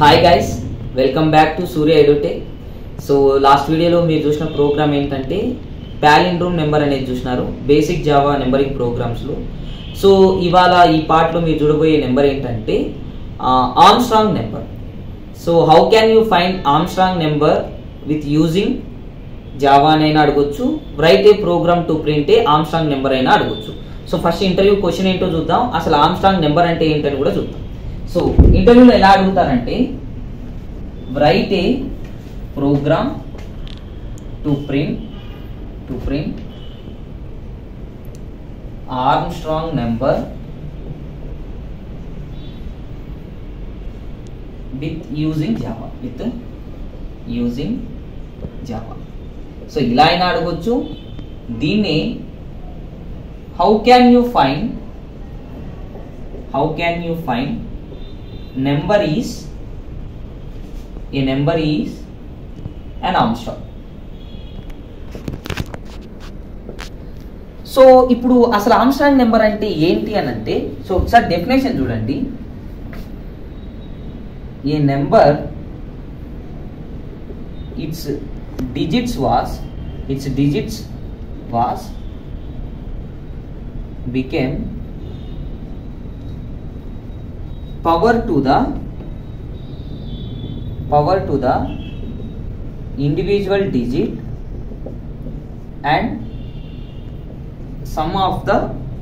Hi guys, welcome back to Surya Edutech. So last వీడియోలో మీరు చూసిన ప్రోగ్రామ్ ఏంటంటే పాలిండ్రోమ్ నెంబర్ అనేది చూసినారు, బేసిక్ జావా నెంబరింగ్ ప్రోగ్రామ్స్లో. సో ఇవాళ ఈ పార్ట్లో మీరు చూడబోయే నెంబర్ ఏంటంటే Armstrong number. So how can you find Armstrong number with using Java అయినా అడగొచ్చు, write a program to print a Armstrong number అయినా అడగొచ్చు. సో ఫస్ట్ ఇంటర్వ్యూ క్వశ్చన్ ఏంటో చూద్దాం, అసలు ఆర్మ్స్ట్రాంగ్ నెంబర్ అంటే ఏంటని కూడా చూద్దాం. సో ఇంటర్వ్యూలో ఎలా అడుగుతారంటే write a program to print Armstrong number with using Java. So ఇలా అయినా అడగొచ్చు. దీన్ని how can you find number is an Armstrong. So ఇప్పుడు అసలు ఆర్మ్స్ట్రాంగ్ నెంబర్ అంటే ఏంటి అని అంటే, సో ఒకసారి డెఫినేషన్ చూడండి. A number its digits was became power to the individual digit and sum of the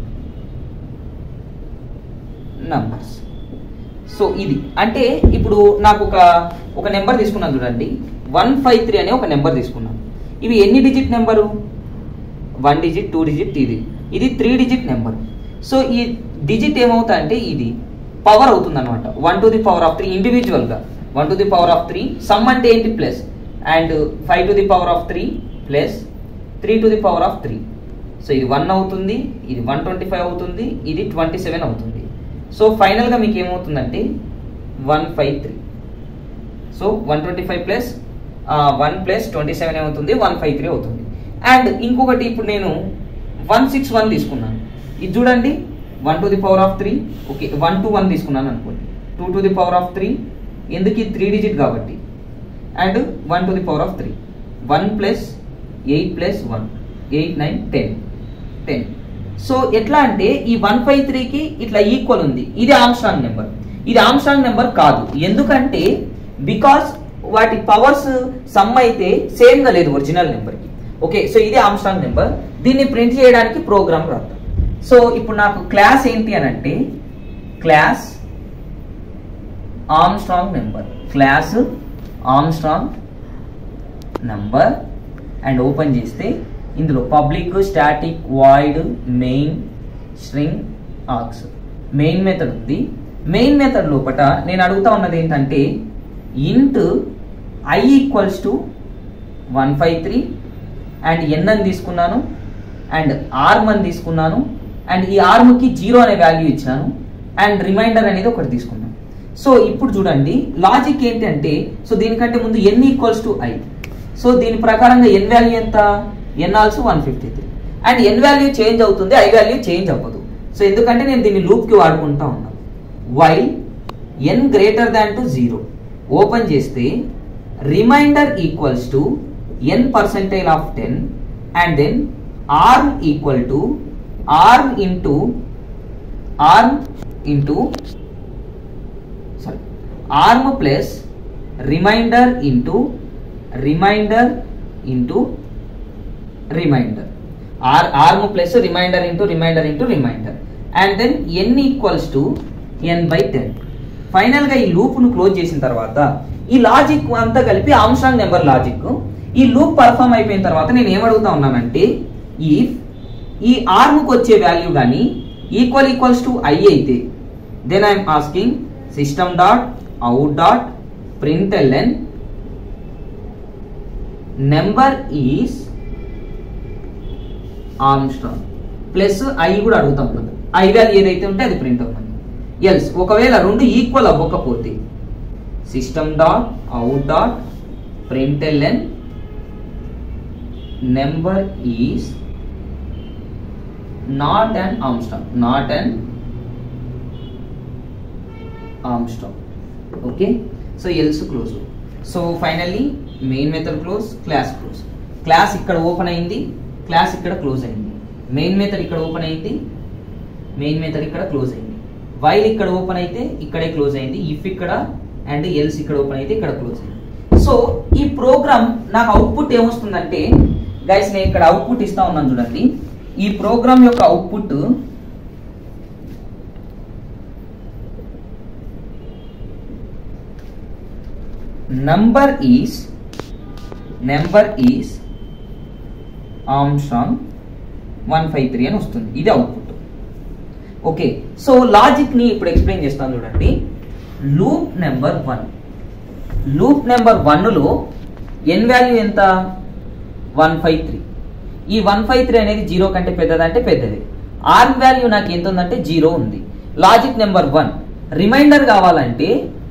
numbers. So ఇది అంటే ఇప్పుడు నాకు ఒక నెంబర్ తీసుకున్నాను చూడండి, 153 అనే ఒక నెంబర్ తీసుకున్నాను. ఇవి ఎన్ని డిజిట్ నెంబరు? 1 డిజిట్, 2 డిజిట్, ఇది 3 డిజిట్ నెంబర్. సో ఈ డిజిట్ ఏమవుతా అంటే ఇది పవర్ అవుతుంది అనమాట. 1 to the power of 3 individual గా 1 to the power of 3, sum అంటే ఏంటి plus, and 5 to the power of 3 plus 3 to the power of 3. So ఇది 1 అవుతుంది, ఇది 125 అవుతుంది, ఇది 27 అవుతుంది. సో ఫైనల్ గా మీకు ఏమవుతుందంటే 153. సో 125 ప్లస్ 1 ప్లస్ 27 ఏమవుతుంది, 153 అవుతుంది. అండ్ ఇంకొకటి ఇప్పుడు నేను 161 తీసుకున్నాను. ఇది చూడండి, 1 to the power of 3, okay 1 to 1 తీసుకున్నాను అనుకోండి, 2 to the power of 3, ఎందుకు ఇది 3 డిజిట్ కాబట్టి, and 1 to the power of 3, 1 plus 8 plus 1, 8 9 10. So ఎట్లా అంటే ఈ 153కి ఇట్లా ఈక్వల్ ఉంది. ఇది ఆర్మ్స్ట్రాంగ్ నెంబర్. ఇది ఆర్మ్స్ట్రాంగ్ నెంబర్ కాదు, ఎందుకంటే బికాస్ వాటి పవర్స్ సమ్ అయితే సేమ్ గా లేదు ఒరిజినల్ నెంబర్కి. ఓకే, సో ఇది ఆర్మ్స్ట్రాంగ్ నెంబర్. దీన్ని ప్రింట్ చేయడానికి ప్రోగ్రామ్ రాద్దాం. సో ఇప్పుడు నాకు క్లాస్ ఏంటి అని అంటే class Armstrong number and open చేస్తే ఇందులో public, static, void, main, string, args, main method ఉంది. మెయిన్ మెథడ్ లోపల నేను అడుగుతా ఉన్నది ఏంటంటే int i equals to 153 and n అని తీసుకున్నాను, అండ్ ఆర్మ్ అని తీసుకున్నాను, అండ్ ఈ ఆర్మ్కి 0 అనే వాల్యూ ఇచ్చాను, అండ్ రిమైండర్ అనేది ఒకటి తీసుకున్నాను. సో ఇప్పుడు చూడండి లాజిక్ ఏంటంటే, సో దీనికంటే ముందు n equals to i. So దీని ప్రకారంగా n వాల్యూ ఎంత, n also 153, and n value change అవుతుంది, i వాల్యూ చేంజ్ అవ్వదు. సో ఎందుకంటే నేను దీన్ని లూప్కి వాడుకుంటా ఉన్నాను. While n greater than to 0 open చేస్తే remainder equals to n percentile of 10 and then arm equal to arm into arm plus remainder into remainder arm plus remainder into remainder and then n equals to n by 10. Final గా ఈ loop ను close చేసిన తర్వాత ఈ logic అంతా కలిపి Armstrong number logic. ఈ loop perform అయిపోయిన తర్వాత నేను ఏమడుగుతా ఉన్నానంటే ఇఫ్ ఈ ఆర్మ్కి వచ్చే వాల్యూ కానీ ఈక్వల్స్ టు i అయితే then I'm asking system dot out dot println number is Armstrong plus i కూడా అడుగుతాం కదా, i వాల్యూ ఏదైతే ఉంటే అది ప్రింట్ అవ్వమని. ఎల్స్ ఒకవేళ రెండు ఈక్వల్ అవ్వకపోతే system dot out dot println number is not an Armstrong. Okay, so else close. So finally main method close, class close. Class ఇక్కడ ఓపెన్ అయింది, క్లాస్ ఇక్కడ క్లోజ్ అయింది. మెయిన్ మెథడ్ ఇక్కడ ఓపెన్ అయింది, మెయిన్ మెథడ్ ఇక్కడ close అయింది. While ఇక్కడ open అయితే ఇక్కడే క్లోజ్ అయింది. ఇఫ్ ఇక్కడ అండ్ ఎల్స్ ఇక్కడ ఓపెన్ అయితే ఇక్కడ క్లోజ్ అయింది. సో ఈ ప్రోగ్రామ్ నాకు అవుట్పుట్ ఏమొస్తుందంటే గైస్, నేను ఇక్కడ అవుట్పుట్ ఇస్తా ఉన్నాను చూడండి. ఈ ప్రోగ్రామ్ యొక్క అవుట్పుట్ number is Armstrong 153 అని వస్తుంది. ఇది అవుట్పుట్. ఓకే, సో లాజిక్ ని ఇప్పుడు ఎక్స్ప్లెయిన్ చేస్తాను చూడండి. లూప్ నెంబర్ 1 లో n వాల్యూ ఎంత? 153. ఈ 153 అనేది 0 కంటే పెద్దదంటే పెద్దది. ఆర్మ్ వాల్యూ నాకు ఎంత ఉందంటే 0 ఉంది. లాజిక్ నెంబర్ 1 రిమైండర్ కావాలంటే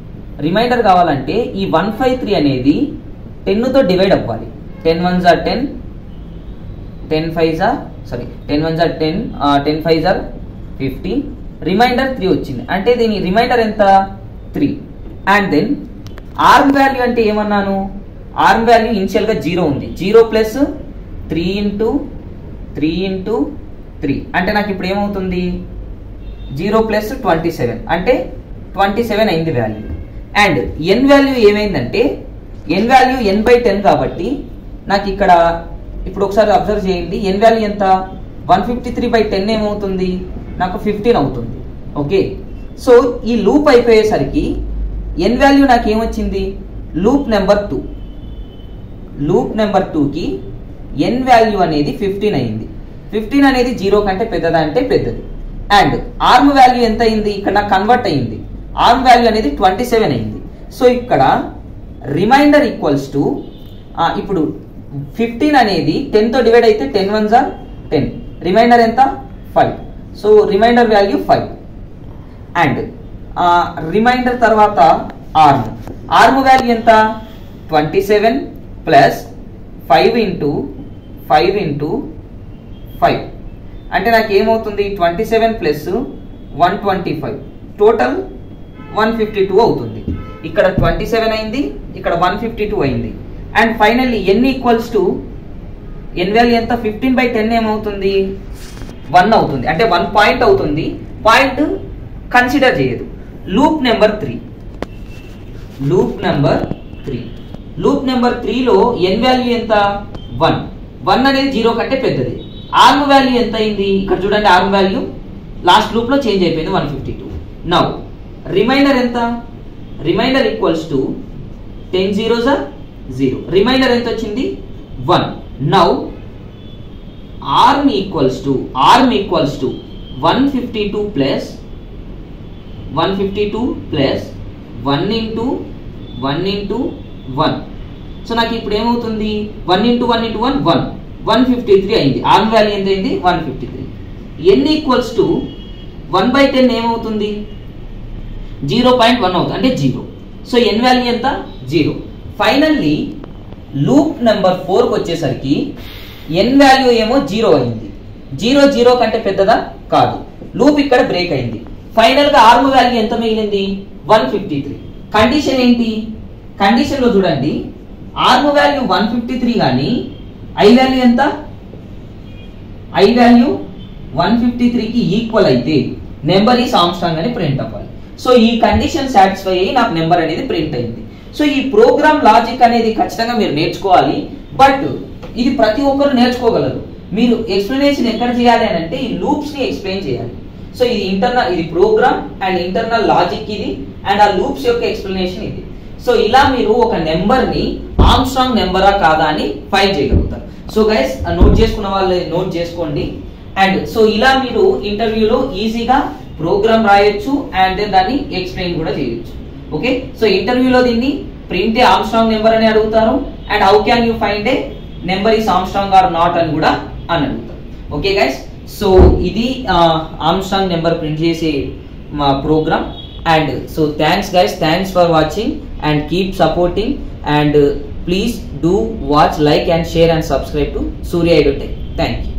ఈ 153 అనేది 10 తో డివైడ్ అవ్వాలి. 10 1s are 10, 10 5s are 10, 10 5s are 50. Reminder 3 వచ్చింది అంటే దీని రిమైండర్ ఎంత? 3. అండ్ దెన్ ఆర్మ్ వాల్యూ అంటే ఏమన్నాను? ఆర్మ్ వాల్యూ ఇనిషియల్ గా 0 ఉంది. 0 ప్లస్ 3 ఇంటూ 3 అంటే నాకు ఇప్పుడు ఏమవుతుంది? 0 ప్లస్ 27 అంటే 27 అయింది వాల్యూ. అండ్ n వాల్యూ ఏమైందంటే n వాల్యూ n/10 కాబట్టి నాకు ఇక్కడ ఇప్పుడు ఒకసారి అబ్జర్వ్ చేయండి. n వాల్యూ ఎంత? 153/10 ఏమవుతుంది? నాకు 15 అవుతుంది. ఓకే, సో ఈ లూప్ అయిపోయేసరికి n వాల్యూ నాకు ఏమొచ్చింది? లూప్ నెంబర్ 2కి n వాల్యూ అనేది 15 అయింది. 15 అనేది 0 కంటే పెద్దదా అంటే పెద్దది. అండ్ ఆర్మ్ వాల్యూ ఎంత అయింది? ఇక్కడ నాకు కన్వర్ట్ అయింది. ఆర్మ్ వాల్యూ అనేది 27 అయింది. సో ఇక్కడ రిమైండర్ ఈక్వల్స్ టు ఇప్పుడు 15 అనేది 10 తో డివైడ్ అయితే 10 1s are 10. రిమైండర్ ఎంత? 5. So remainder value 5. And remainder తర్వాత ఆర్మ్ వాల్యూ ఎంత? 27 ప్లస్ 5 ఇంటూ 5 అంటే నాకు ఏమవుతుంది? 27 ప్లస్ 125 టోటల్ 152 అవుతుంది. ఇక్కడ 27 అయింది, ఇక్కడ 152 అయింది. And finally n equals to n value ఎంత? 15/10 ఏమవుతుంది? 1 అవుతుంది. అంటే 1 పాయింట్ అవుతుంది. పాయింట్ కన్సిడర్ చేయదు. లూప్ నెంబర్ 3లో n వాల్యూ ఎంత? 1 అనేది 0 కంటే పెద్దది. ఆర్మ్ వాల్యూ ఎంత అయింది? ఇక్కడ చూడండి, ఆర్మ్ వాల్యూ లాస్ట్ లూప్ లో చేంజ్ అయిపోయింది 152. నౌ రిమైండర్ ఎంత? Remainder equals to 10 0s are 0. Remainder ఎంత వచ్చింది? 1. Now arm equals to 152 plus 1 into 1. So నాకు ఇప్పుడు ఏమవుతుంది? 1 ఇంటూ 1 153 అయింది. ఆర్మ్ వాల్యూ ఎంత అయింది? 153. n ఈక్వల్స్ టు 1/10 ఏమవుతుంది? 0.1 అవుతుంది అంటే 0. సో n వాల్యూ ఎంత? 0. ఫైనల్లీ లూప్ నెంబర్ 4కి వచ్చేసరికి n వాల్యూ ఏమో 0 అయింది. 0 కంటే పెద్దదా? కాదు. లూప్ ఇక్కడ బ్రేక్ అయింది. ఫైనల్ గా ఆర్మ్ వాల్యూ ఎంత మిగిలింది? 153. కండిషన్ ఏంటి? కండిషన్ లో చూడండి, ఆర్మ్ వాల్యూ 153 కానీ ఐ వాల్యూ ఎంత? ఐ వాల్యూ 153కి ఈక్వల్ అయితే నెంబర్ ఈస్ ఆర్మ్స్ట్రాంగ్ అని ప్రింట్ అవ్వాలి. సో ఈ కండిషన్ సాటిస్ఫై అయ్యి నాకు నెంబర్ అనేది ప్రింట్ అయింది. సో ఈ ప్రోగ్రామ్ లాజిక్ అనేది ఖచ్చితంగా మీరు నేర్చుకోవాలి. బట్ ఇది ప్రతి ఒక్కరు నేర్చుకోగలరు. మీరు ఎక్స్ప్లెనేషన్ ఎక్కడ చేయాలి అని అంటే ఈ లూప్స్ ని ఎక్స్ప్లెయిన్ చేయాలి. సో ఇది ప్రోగ్రామ్ అండ్ ఇంటర్నల్ లాజిక్ ఇది, అండ్ ఆ లూప్స్ యొక్క ఎక్స్ప్లెనేషన్ ఇది. సో ఇలా మీరు ఒక నెంబర్ ని ఆర్మ్స్ట్రాంగ్ నెంబరా కాదా అని ఫైండ్ చేయగలుగుతారు. సో గైస్, నోట్ చేసుకున్న వాళ్ళు నోట్ చేసుకోండి. అండ్ సో ఇలా మీరు ఇంటర్వ్యూలో ఈజీగా ప్రోగ్రామ్ రాయొచ్చు అండ్ దెన్ దాన్ని ఎక్స్ప్లెయిన్ కూడా చేయొచ్చు. ఓకే, సో ఇంటర్వ్యూలో దీన్ని ప్రింట్ ఏ ఆర్మ్స్ట్రాంగ్ నెంబర్ అని అడుగుతారు. And how can you find a number is Armstrong or not అని కూడా అని అడుగుతారు. ఓకే గైస్, సో ఇది ఆర్మ్స్ట్రాంగ్ నెంబర్ ప్రింట్ చేసే మా program. And so thanks guys, thanks for watching and keep supporting. And please do watch, like and share and subscribe to Surya EduTech. Thank you.